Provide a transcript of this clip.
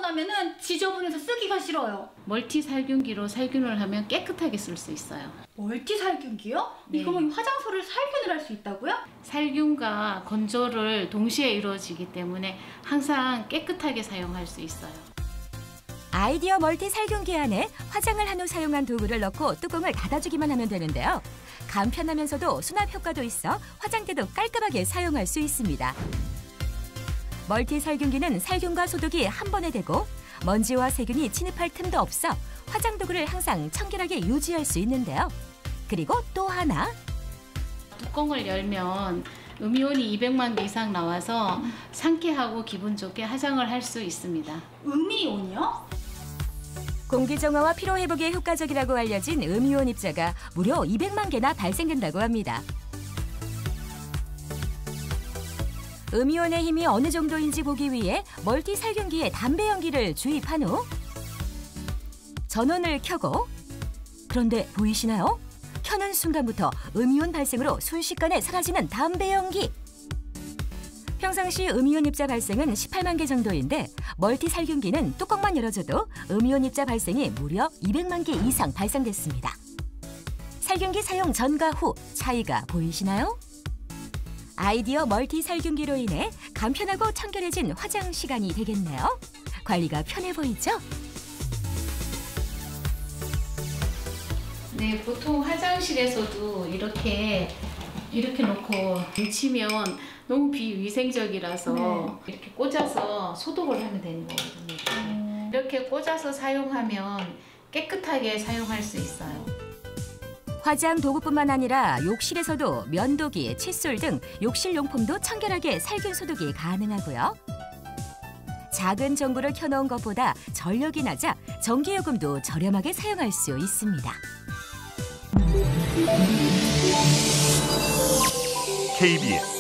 사용하면은 지저분해서 쓰기가 싫어요. 멀티 살균기로 살균을 하면 깨끗하게 쓸 수 있어요. 멀티 살균기요? 네. 이거면 화장소를 살균을 할 수 있다고요? 살균과 건조를 동시에 이루어지기 때문에 항상 깨끗하게 사용할 수 있어요. 아이디어 멀티 살균기 안에 화장을 한 후 사용한 도구를 넣고 뚜껑을 닫아주기만 하면 되는데요. 간편하면서도 수납 효과도 있어 화장대도 깔끔하게 사용할 수 있습니다. 멀티 살균기는 살균과 소독이 한 번에 되고 먼지와 세균이 침입할 틈도 없어 화장 도구를 항상 청결하게 유지할 수 있는데요. 그리고 또 하나. 뚜껑을 열면 음이온이 200만 개 이상 나와서 상쾌하고 기분 좋게 화장을 할 수 있습니다. 음이온이요? 공기 정화와 피로 회복에 효과적이라고 알려진 음이온 입자가 무려 200만 개나 발생된다고 합니다. 음이온의 힘이 어느 정도인지 보기 위해 멀티 살균기에 담배 연기를 주입한 후 전원을 켜고, 그런데 보이시나요? 켜는 순간부터 음이온 발생으로 순식간에 사라지는 담배 연기. 평상시 음이온 입자 발생은 18만 개 정도인데 멀티 살균기는 뚜껑만 열어줘도 음이온 입자 발생이 무려 200만 개 이상 발생됐습니다. 살균기 사용 전과 후 차이가 보이시나요? 아이디어 멀티 살균기로 인해 간편하고 청결해진 화장 시간이 되겠네요. 관리가 편해 보이죠? 네, 보통 화장실에서도 이렇게 놓고 묻히면 너무 비위생적이라서 이렇게 꽂아서 소독을 하면 되는 거거든요. 이렇게 꽂아서 사용하면 깨끗하게 사용할 수 있어요. 화장 도구뿐만 아니라 욕실에서도 면도기, 칫솔 등 욕실 용품도 청결하게 살균 소독이 가능하고요. 작은 전구를 켜놓은 것보다 전력이 낮아 전기요금도 저렴하게 사용할 수 있습니다. KBS